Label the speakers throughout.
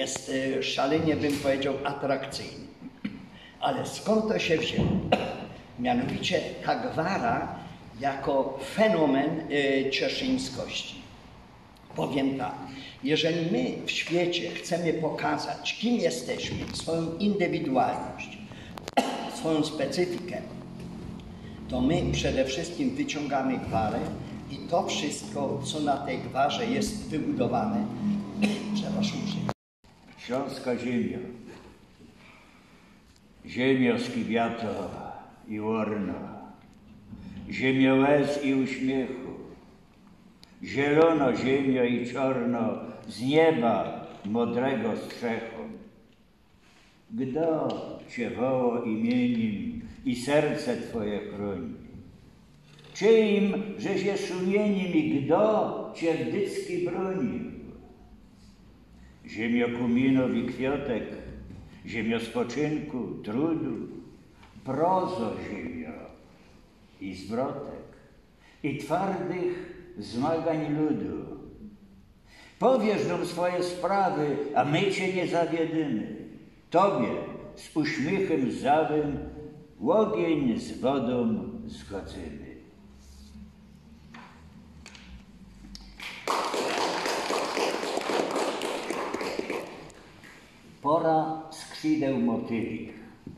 Speaker 1: jest szalenie, bym powiedział, atrakcyjny. Ale skąd to się wzięło? Mianowicie ta gwara jako fenomen cieszyńskości. Powiem tak, jeżeli my w świecie chcemy pokazać, kim jesteśmy, swoją indywidualność, swoją specyfikę, to my przede wszystkim wyciągamy gwarę i to wszystko, co na tej gwarze jest wybudowane, trzeba użyć.
Speaker 2: Śląska ziemia, ziemia skiwiato i łorna, ziemia łez i uśmiechu, zielono ziemia i czarno z nieba modrego strzechą. Gdo cię woło imieniem i serce twoje chroni? Czyim, żeś je szumieniem i kto cię w dycki bronił? Ziemia kuminów i kwiotek, ziemia spoczynku, trudu, prozo ziemia i zwrotek, i twardych zmagań ludu. Powierz nam swoje sprawy, a my cię nie zawiedymy. Tobie z uśmiechem zawym łogień z wodą zgodzimy. Pora skrzydeł motylich.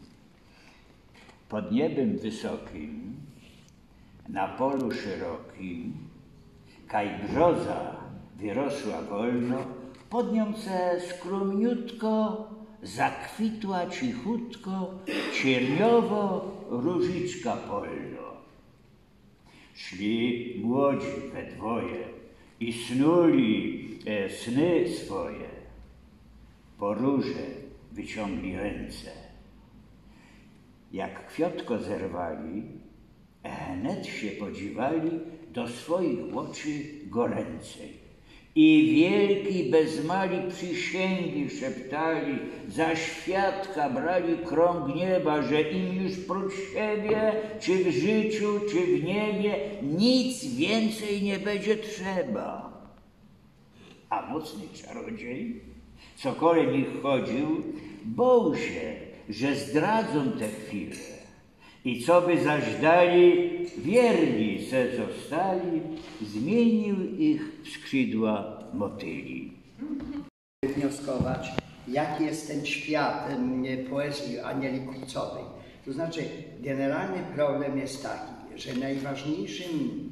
Speaker 2: Pod niebem wysokim, na polu szerokim, kaj brzoza wyrosła wolno, pod nią se skromniutko zakwitła cichutko cierniowo różyczka polno. Szli młodzi we dwoje i snuli sny swoje. Po róże wyciągli ręce. Jak kwiotko zerwali, wnet się podziwali do swoich oczy goręcej. I wielki bez mali przysięgi szeptali, za świadka brali krąg nieba, że im już prócz siebie, czy w życiu, czy w niebie, nic więcej nie będzie trzeba. A mocny czarodziej, co koło nich chodził, bał się, że zdradzą te chwile. I co by zaś dali, wierni se zostali, zmienił ich w skrzydła motyli.
Speaker 1: Wnioskować, jaki jest ten świat poezji Anieli Kucowej. To znaczy, generalny problem jest taki, że najważniejszym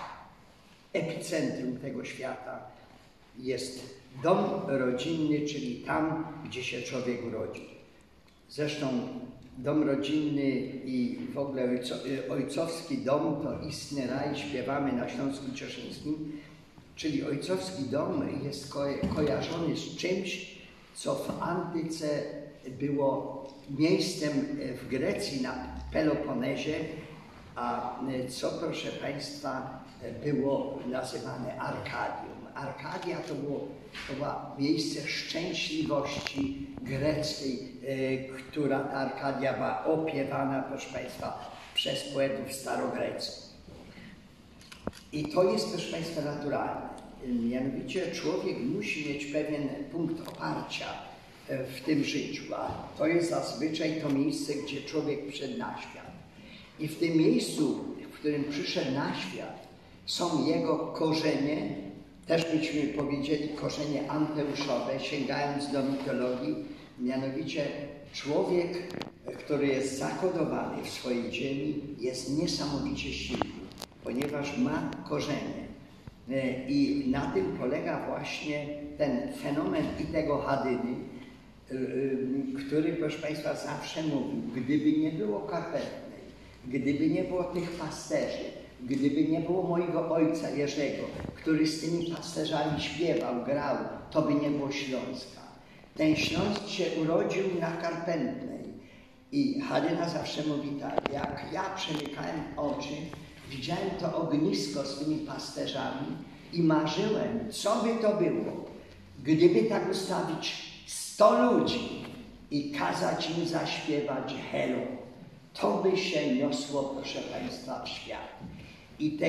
Speaker 1: epicentrum tego świata jest dom rodzinny, czyli tam, gdzie się człowiek urodzi. Zresztą dom rodzinny i w ogóle ojcowski dom to istny raj, śpiewamy na Śląsku Cieszyńskim, czyli ojcowski dom jest kojarzony z czymś, co w antyce było miejscem w Grecji na Peloponezie, a co, proszę Państwa, było nazywane Arkadium. Arkadia to była miejsce szczęśliwości greckiej, która ta Arkadia była opiewana, proszę Państwa, przez poetów starogreckich. I to jest, proszę Państwa, naturalne. Mianowicie człowiek musi mieć pewien punkt oparcia w tym życiu, a to jest zazwyczaj to miejsce, gdzie człowiek przyszedł na świat. I w tym miejscu, w którym przyszedł na świat, są jego korzenie, też byśmy powiedzieli korzenie anteuszowe, sięgając do mitologii, mianowicie człowiek, który jest zakodowany w swojej ziemi, jest niesamowicie silny, ponieważ ma korzenie. I na tym polega właśnie ten fenomen i tego Hadyny, który, proszę Państwa, zawsze mówił, gdyby nie było Karpentnej, gdyby nie było tych pasterzy, gdyby nie było mojego ojca Jerzego, który z tymi pasterzami śpiewał, grał, to by nie było Śląska. Ten Śląsk się urodził na Karpentnej i Hadyna zawsze mówi tak, jak ja przemykałem oczy, widziałem to ognisko z tymi pasterzami i marzyłem, co by to było, gdyby tak ustawić 100 ludzi i kazać im zaśpiewać Helu. To by się niosło, proszę Państwa, w świat. I te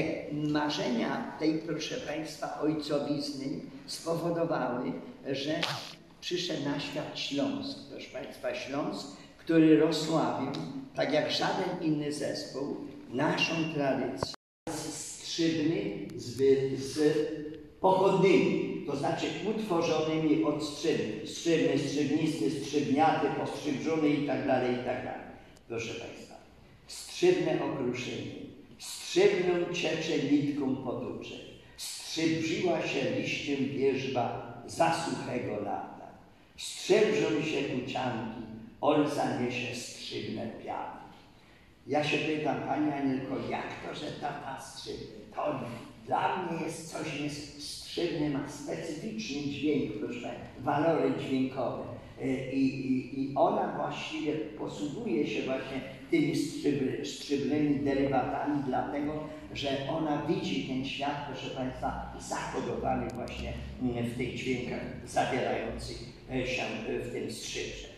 Speaker 1: marzenia tej, proszę Państwa, ojcowizny spowodowały, że przyszedł na świat Śląsk, proszę Państwa, Śląsk, który rozsławił, tak jak żaden inny zespół, naszą tradycję. Strzybny z pochodnymi, to znaczy utworzonymi od strzybny. Strzybny, strzybnisty, strzybniaty, postrzybrzony i tak dalej, i tak dalej. Proszę Państwa, strzybne okruszenie, strzybną ciecze nitką poducze, strzybrzyła się liściem wierzba za suchego lata. Strzebrzą się kucianki, Olza niesie strzybne piany. Ja się pytam, Pani Anielko, jak to, że tata strzybny? To dla mnie jest coś strzybny, ma specyficzny dźwięk, proszę, walory dźwiękowe. I ona właściwie posługuje się właśnie tymi strzybnymi derywatami, dlatego że ona widzi ten świat, proszę Państwa, zakodowany właśnie w tych dźwiękach zawierających się w tym strzybrze.